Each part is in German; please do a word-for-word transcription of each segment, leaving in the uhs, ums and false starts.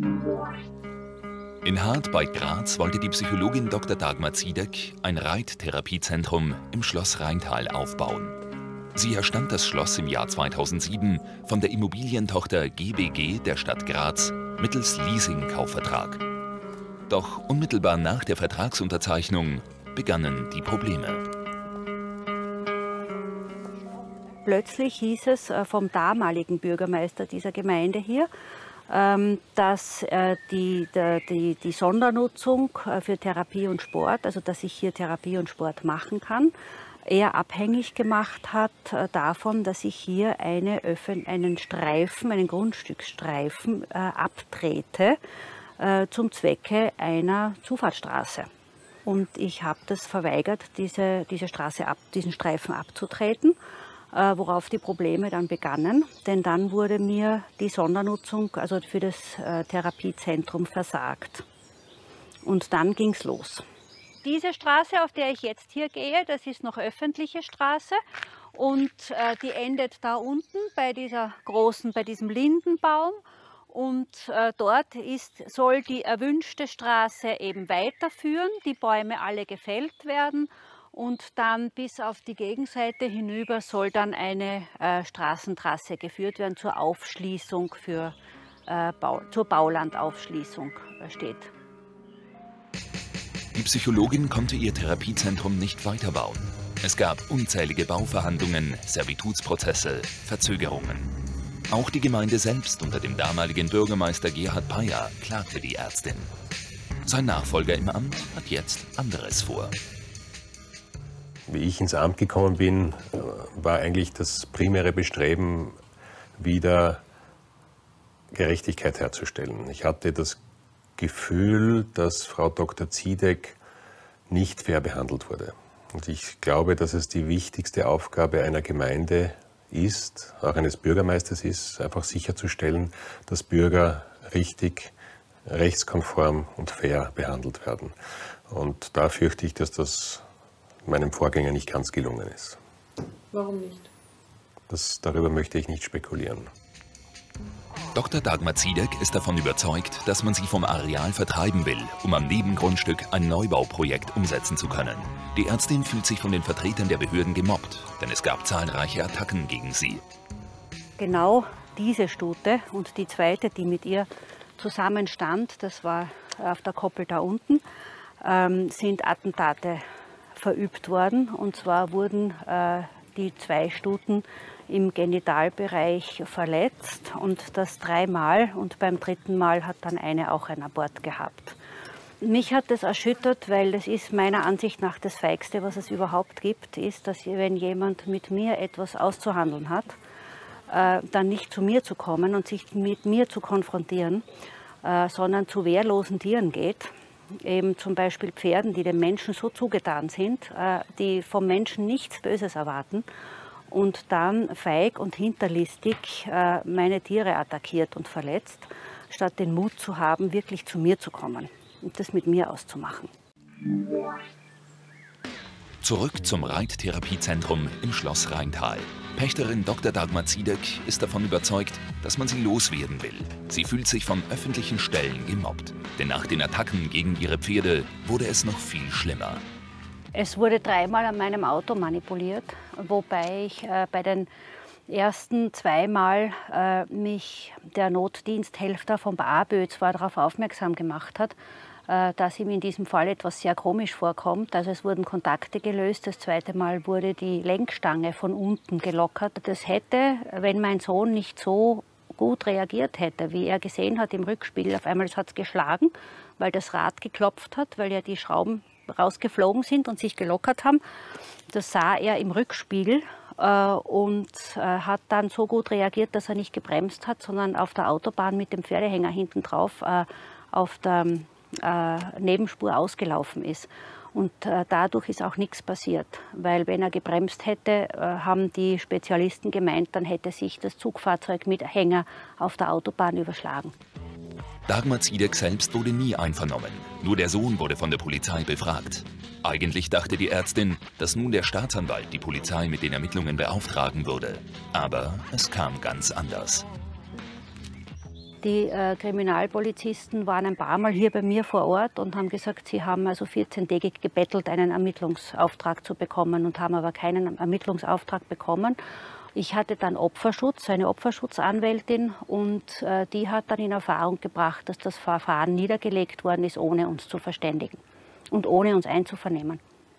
In Hart bei Graz wollte die Psychologin Doktor Dagmar Ziedek ein Reittherapiezentrum im Schloss Rheintal aufbauen. Sie erstand das Schloss im Jahr zweitausendsieben von der Immobilientochter G B G der Stadt Graz mittels Leasing-Kaufvertrag. Doch unmittelbar nach der Vertragsunterzeichnung begannen die Probleme. Plötzlich hieß es vom damaligen Bürgermeister dieser Gemeinde hier, dass die, die, die Sondernutzung für Therapie und Sport, also dass ich hier Therapie und Sport machen kann, eher abhängig gemacht hat davon, dass ich hier eine, einen Streifen, einen Grundstücksstreifen äh, abtrete äh, zum Zwecke einer Zufahrtsstraße. Und ich habe das verweigert, diese, diese Straße ab, diesen Streifen abzutreten, äh, worauf die Probleme dann begannen. Denn dann wurde mir die Sondernutzung, also für das äh, Therapiezentrum, versagt. Und dann ging es los. Diese Straße, auf der ich jetzt hier gehe, das ist noch öffentliche Straße und äh, die endet da unten bei dieser großen, bei diesem Lindenbaum. Und äh, dort ist, soll die erwünschte Straße eben weiterführen, die Bäume alle gefällt werden und dann bis auf die Gegenseite hinüber soll dann eine äh, Straßentrasse geführt werden zur Aufschließung, für, äh, Bau, zur Baulandaufschließung äh, steht. Die Psychologin konnte ihr Therapiezentrum nicht weiterbauen. Es gab unzählige Bauverhandlungen, Servitutsprozesse, Verzögerungen. Auch die Gemeinde selbst unter dem damaligen Bürgermeister Gerhard Peyer klagte die Ärztin. Sein Nachfolger im Amt hat jetzt anderes vor. Wie ich ins Amt gekommen bin, war eigentlich das primäre Bestreben, wieder Gerechtigkeit herzustellen. Ich hatte das Gefühl, dass Frau Doktor Ziedek nicht fair behandelt wurde. Und ich glaube, dass es die wichtigste Aufgabe einer Gemeinde ist, auch eines Bürgermeisters ist, einfach sicherzustellen, dass Bürger richtig, rechtskonform und fair behandelt werden. Und da fürchte ich, dass das meinem Vorgänger nicht ganz gelungen ist. Warum nicht? Das, darüber möchte ich nicht spekulieren. Doktor Dagmar Ziedek ist davon überzeugt, dass man sie vom Areal vertreiben will, um am Nebengrundstück ein Neubauprojekt umsetzen zu können. Die Ärztin fühlt sich von den Vertretern der Behörden gemobbt, denn es gab zahlreiche Attacken gegen sie. Genau diese Stute und die zweite, die mit ihr zusammenstand, das war auf der Koppel da unten, ähm, sind Attentate verübt worden. Und zwar wurden äh, die zwei Stuten im Genitalbereich verletzt und das dreimal und beim dritten Mal hat dann eine auch einen Abort gehabt. Mich hat das erschüttert, weil das ist meiner Ansicht nach das Feigste, was es überhaupt gibt, ist, dass wenn jemand mit mir etwas auszuhandeln hat, äh, dann nicht zu mir zu kommen und sich mit mir zu konfrontieren, äh, sondern zu wehrlosen Tieren geht. Eben zum Beispiel Pferden, die dem Menschen so zugetan sind, äh, die vom Menschen nichts Böses erwarten und dann feig und hinterlistig äh, meine Tiere attackiert und verletzt, statt den Mut zu haben, wirklich zu mir zu kommen und das mit mir auszumachen. Zurück zum Reittherapiezentrum im Schloss Rheintal. Pächterin Doktor Dagmar Ziedek ist davon überzeugt, dass man sie loswerden will. Sie fühlt sich von öffentlichen Stellen gemobbt. Denn nach den Attacken gegen ihre Pferde wurde es noch viel schlimmer. Es wurde dreimal an meinem Auto manipuliert, wobei ich äh, bei den ersten zweimal äh, mich der Notdiensthelfer vom BABÖ zwar darauf aufmerksam gemacht hat, äh, dass ihm in diesem Fall etwas sehr komisch vorkommt. Also es wurden Kontakte gelöst, das zweite Mal wurde die Lenkstange von unten gelockert. Das hätte, wenn mein Sohn nicht so gut reagiert hätte, wie er gesehen hat im Rückspiegel, auf einmal hat es geschlagen, weil das Rad geklopft hat, weil ja die Schrauben rausgeflogen sind und sich gelockert haben. Das sah er im Rückspiegel äh, und äh, hat dann so gut reagiert, dass er nicht gebremst hat, sondern auf der Autobahn mit dem Pferdehänger hinten drauf äh, auf der äh, Nebenspur ausgelaufen ist. Und äh, dadurch ist auch nichts passiert, weil wenn er gebremst hätte, äh, haben die Spezialisten gemeint, dann hätte sich das Zugfahrzeug mit Hänger auf der Autobahn überschlagen. Dagmar Ziedek selbst wurde nie einvernommen. Nur der Sohn wurde von der Polizei befragt. Eigentlich dachte die Ärztin, dass nun der Staatsanwalt die Polizei mit den Ermittlungen beauftragen würde. Aber es kam ganz anders. Die äh, Kriminalpolizisten waren ein paar Mal hier bei mir vor Ort und haben gesagt, sie haben also vierzehntägig gebettelt, einen Ermittlungsauftrag zu bekommen und haben aber keinen Ermittlungsauftrag bekommen. Ich hatte dann Opferschutz, eine Opferschutzanwältin, und äh, die hat dann in Erfahrung gebracht, dass das Verfahren niedergelegt worden ist, ohne uns zu verständigen und ohne uns einzuvernehmen.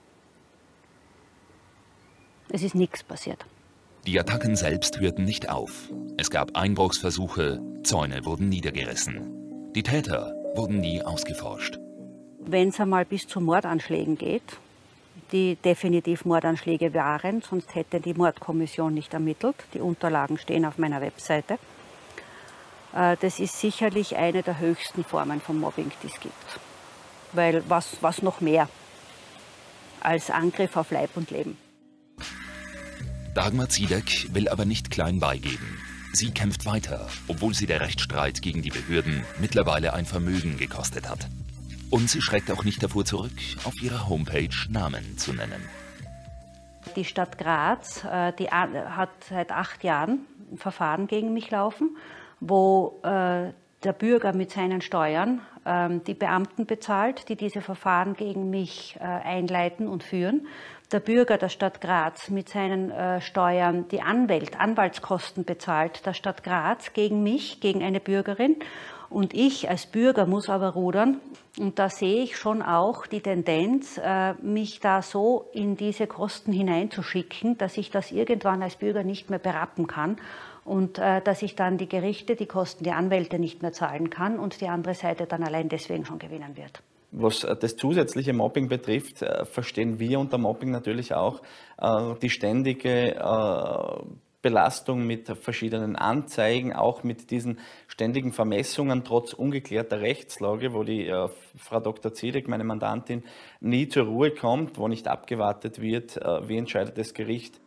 Es ist nichts passiert. Die Attacken selbst hörten nicht auf. Es gab Einbruchsversuche, Zäune wurden niedergerissen. Die Täter wurden nie ausgeforscht. Wenn es einmal bis zu Mordanschlägen geht, die definitiv Mordanschläge waren, sonst hätte die Mordkommission nicht ermittelt. Die Unterlagen stehen auf meiner Webseite. Das ist sicherlich eine der höchsten Formen von Mobbing, die es gibt. Weil was, was noch mehr als Angriff auf Leib und Leben. Dagmar Ziedek will aber nicht klein beigeben. Sie kämpft weiter, obwohl sie der Rechtsstreit gegen die Behörden mittlerweile ein Vermögen gekostet hat. Und sie schreckt auch nicht davor zurück, auf ihrer Homepage Namen zu nennen. Die Stadt Graz die hat seit acht Jahren ein Verfahren gegen mich laufen, wo äh, der Bürger mit seinen Steuern äh, die Beamten bezahlt, die diese Verfahren gegen mich äh, einleiten und führen. Der Bürger der Stadt Graz mit seinen äh, Steuern die Anwalt, Anwaltskosten bezahlt der Stadt Graz gegen mich, gegen eine Bürgerin. Und ich als Bürger muss aber rudern. Und da sehe ich schon auch die Tendenz, äh, mich da so in diese Kosten hineinzuschicken, dass ich das irgendwann als Bürger nicht mehr berappen kann. Und äh, dass ich dann die Gerichte, die Kosten der Anwälte nicht mehr zahlen kann und die andere Seite dann allein deswegen schon gewinnen wird. Was das zusätzliche Mobbing betrifft, verstehen wir unter Mobbing natürlich auch die ständige Belastung mit verschiedenen Anzeigen, auch mit diesen ständigen Vermessungen trotz ungeklärter Rechtslage, wo die Frau Doktor Ziedek, meine Mandantin, nie zur Ruhe kommt, wo nicht abgewartet wird, wie entscheidet das Gericht.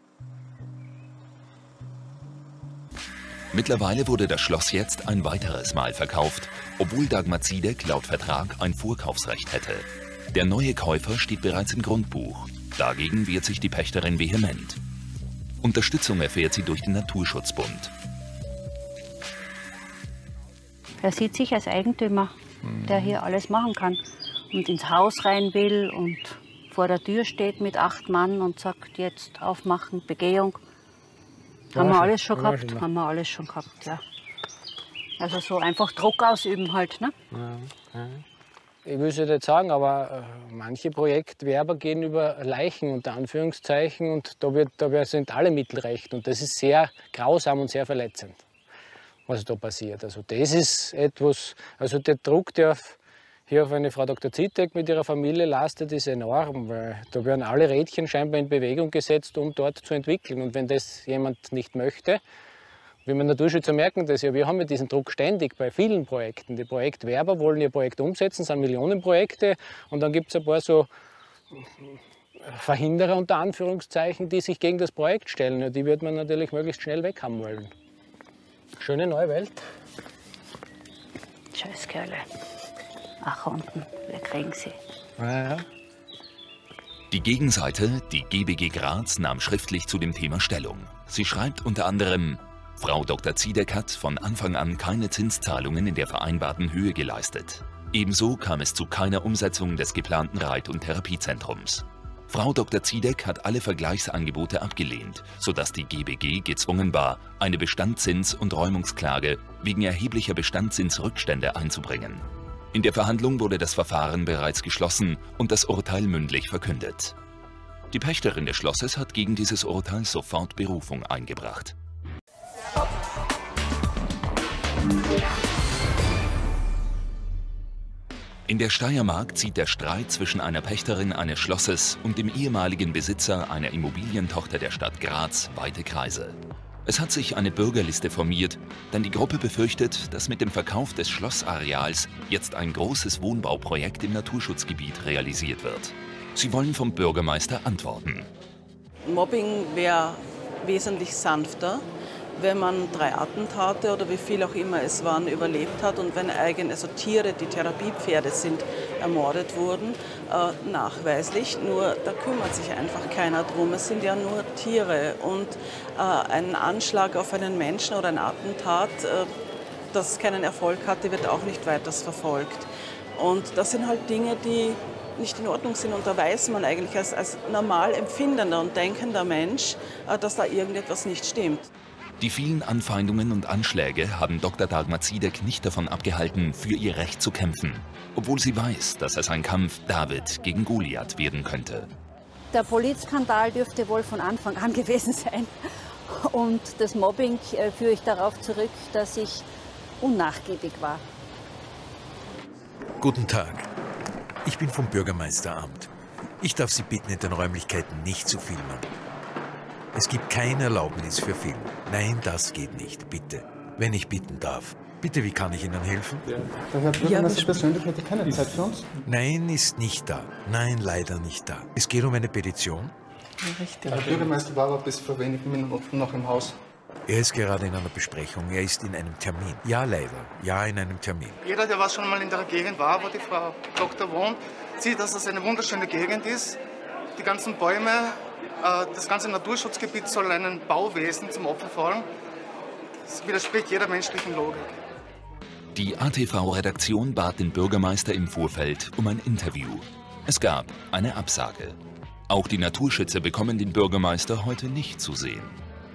Mittlerweile wurde das Schloss jetzt ein weiteres Mal verkauft, obwohl Dagmar Ziedek laut Vertrag ein Vorkaufsrecht hätte. Der neue Käufer steht bereits im Grundbuch. Dagegen wehrt sich die Pächterin vehement. Unterstützung erfährt sie durch den Naturschutzbund. Er sieht sich als Eigentümer, der hier alles machen kann und ins Haus rein will und vor der Tür steht mit acht Mann und sagt, jetzt aufmachen, Begehung. Haben wir alles schon gehabt, haben wir alles schon gehabt, ja. Also so einfach Druck ausüben halt, ne? Ja, ja. Ich will es nicht sagen, aber äh, manche Projektwerber gehen über Leichen, unter Anführungszeichen, und da, wird, da sind alle Mittel recht. Und das ist sehr grausam und sehr verletzend, was da passiert. Also das ist etwas, also der Druck, der auf, hier auf eine Frau Doktor Ziedek mit ihrer Familie lastet, ist enorm, weil da werden alle Rädchen scheinbar in Bewegung gesetzt, um dort zu entwickeln. Und wenn das jemand nicht möchte, wie wir Naturschützer merken das ja, wir haben ja diesen Druck ständig bei vielen Projekten. Die Projektwerber wollen ihr Projekt umsetzen, es sind Millionenprojekte, und dann gibt es ein paar so Verhinderer unter Anführungszeichen, die sich gegen das Projekt stellen. Ja, die wird man natürlich möglichst schnell weg haben wollen. Schöne neue Welt. Scheiß Kerle. Ach, unten, wir kriegen sie. Ja, ja. Die Gegenseite, die G B G Graz, nahm schriftlich zu dem Thema Stellung. Sie schreibt unter anderem: Frau Doktor Ziedek hat von Anfang an keine Zinszahlungen in der vereinbarten Höhe geleistet. Ebenso kam es zu keiner Umsetzung des geplanten Reit- und Therapiezentrums. Frau Doktor Ziedek hat alle Vergleichsangebote abgelehnt, sodass die G B G gezwungen war, eine Bestandszins- und Räumungsklage wegen erheblicher Bestandszinsrückstände einzubringen. In der Verhandlung wurde das Verfahren bereits geschlossen und das Urteil mündlich verkündet. Die Pächterin des Schlosses hat gegen dieses Urteil sofort Berufung eingebracht. In der Steiermark zieht der Streit zwischen einer Pächterin eines Schlosses und dem ehemaligen Besitzer einer Immobilientochter der Stadt Graz weite Kreise. Es hat sich eine Bürgerliste formiert, denn die Gruppe befürchtet, dass mit dem Verkauf des Schlossareals jetzt ein großes Wohnbauprojekt im Naturschutzgebiet realisiert wird. Sie wollen vom Bürgermeister antworten. Mobbing wäre wesentlich sanfter, wenn man drei Attentate oder wie viel auch immer es waren, überlebt hat und wenn eigene, also Tiere, die Therapiepferde sind, ermordet wurden, äh, nachweislich. Nur da kümmert sich einfach keiner drum. Es sind ja nur Tiere und äh, ein Anschlag auf einen Menschen oder ein Attentat, äh, das keinen Erfolg hatte, wird auch nicht weiter verfolgt. Und das sind halt Dinge, die nicht in Ordnung sind. Und da weiß man eigentlich als, als normal empfindender und denkender Mensch, dass da irgendetwas nicht stimmt. Die vielen Anfeindungen und Anschläge haben Doktor Dagmar Ziedek nicht davon abgehalten, für ihr Recht zu kämpfen, obwohl sie weiß, dass es ein Kampf David gegen Goliath werden könnte. Der Polizskandal dürfte wohl von Anfang an gewesen sein. Und das Mobbing äh, führe ich darauf zurück, dass ich unnachgiebig war. Guten Tag. Ich bin vom Bürgermeisteramt. Ich darf Sie bitten, in den Räumlichkeiten nicht zu filmen. Es gibt keine Erlaubnis für Film. Nein, das geht nicht. Bitte. Wenn ich bitten darf. Bitte, wie kann ich Ihnen helfen? Der Herr Bürgermeister ja, persönlich hätte keine Zeit für uns? Nein, ist nicht da. Nein, leider nicht da. Es geht um eine Petition. Der Herr Bürgermeister war aber bis vor wenigen Minuten noch im Haus. Er ist gerade in einer Besprechung. Er ist in einem Termin. Ja, leider. Ja, in einem Termin. Jeder, der was schon mal in der Gegend war, wo die Frau Doktor wohnt, sieht, dass es eine wunderschöne Gegend ist. Die ganzen Bäume, das ganze Naturschutzgebiet soll einem Bauwesen zum Opfer fallen. Das widerspricht jeder menschlichen Logik. Die A T V-Redaktion bat den Bürgermeister im Vorfeld um ein Interview. Es gab eine Absage. Auch die Naturschützer bekommen den Bürgermeister heute nicht zu sehen.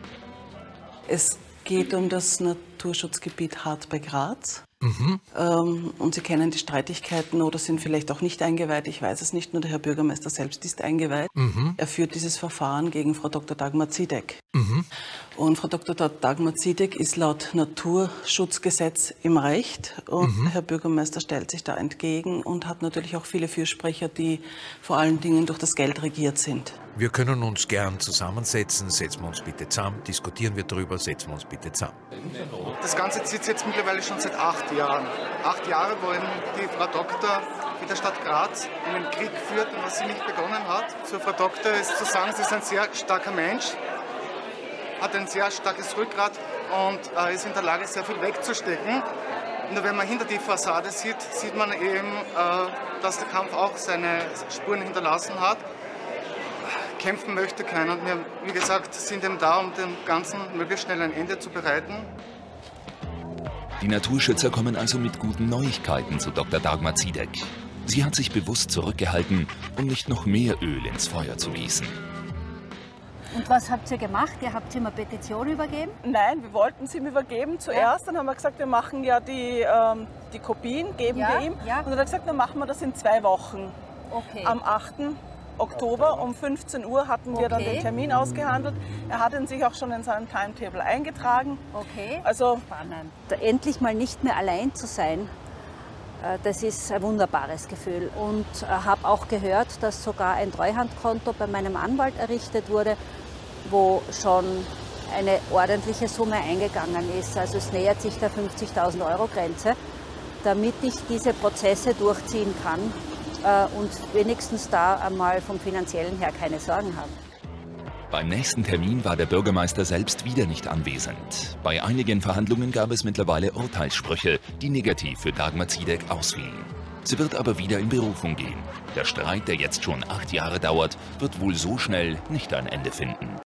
Es geht um das Naturschutzgebiet Hart bei Graz. Mhm. Ähm, und Sie kennen die Streitigkeiten oder sind vielleicht auch nicht eingeweiht. Ich weiß es nicht, nur der Herr Bürgermeister selbst ist eingeweiht. Mhm. Er führt dieses Verfahren gegen Frau Doktor Dagmar Ziedek. Mhm. Und Frau Doktor Dagmar Ziedek ist laut Naturschutzgesetz im Recht. Und Mhm. Herr Bürgermeister stellt sich da entgegen und hat natürlich auch viele Fürsprecher, die vor allen Dingen durch das Geld regiert sind. Wir können uns gern zusammensetzen. Setzen wir uns bitte zusammen. Diskutieren wir darüber. Setzen wir uns bitte zusammen. Das Ganze zieht sich jetzt mittlerweile schon seit acht Jahren. Acht Jahre, wo eben die Frau Doktor mit der Stadt Graz einen Krieg führt und was sie nicht begonnen hat. Zur Frau Doktor ist zu sagen, sie ist ein sehr starker Mensch, hat ein sehr starkes Rückgrat und äh, ist in der Lage, sehr viel wegzustecken. Nur wenn man hinter die Fassade sieht, sieht man eben, äh, dass der Kampf auch seine Spuren hinterlassen hat. Kämpfen möchte keiner. Und wir, wie gesagt, sind eben da, um dem Ganzen möglichst schnell ein Ende zu bereiten. Die Naturschützer kommen also mit guten Neuigkeiten zu Doktor Dagmar Ziedek. Sie hat sich bewusst zurückgehalten, um nicht noch mehr Öl ins Feuer zu gießen. Und was habt ihr gemacht? Ihr habt ihm eine Petition übergeben? Nein, wir wollten sie ihm übergeben zuerst. Ja. Dann haben wir gesagt, wir machen ja die, ähm, die Kopien, geben ja, wir ihm. Ja. Und dann hat er gesagt, dann machen wir das in zwei Wochen. Okay. Am achten Oktober um fünfzehn Uhr hatten wir okay. dann den Termin ausgehandelt. Er hat ihn sich auch schon in seinem Timetable eingetragen. Okay, also spannend. Endlich mal nicht mehr allein zu sein, das ist ein wunderbares Gefühl. Und habe auch gehört, dass sogar ein Treuhandkonto bei meinem Anwalt errichtet wurde, wo schon eine ordentliche Summe eingegangen ist. Also es nähert sich der fünfzigtausend Euro Grenze, damit ich diese Prozesse durchziehen kann und wenigstens da einmal vom Finanziellen her keine Sorgen habe. Beim nächsten Termin war der Bürgermeister selbst wieder nicht anwesend. Bei einigen Verhandlungen gab es mittlerweile Urteilssprüche, die negativ für Dagmar Ziedek ausfielen. Sie wird aber wieder in Berufung gehen. Der Streit, der jetzt schon acht Jahre dauert, wird wohl so schnell nicht ein Ende finden.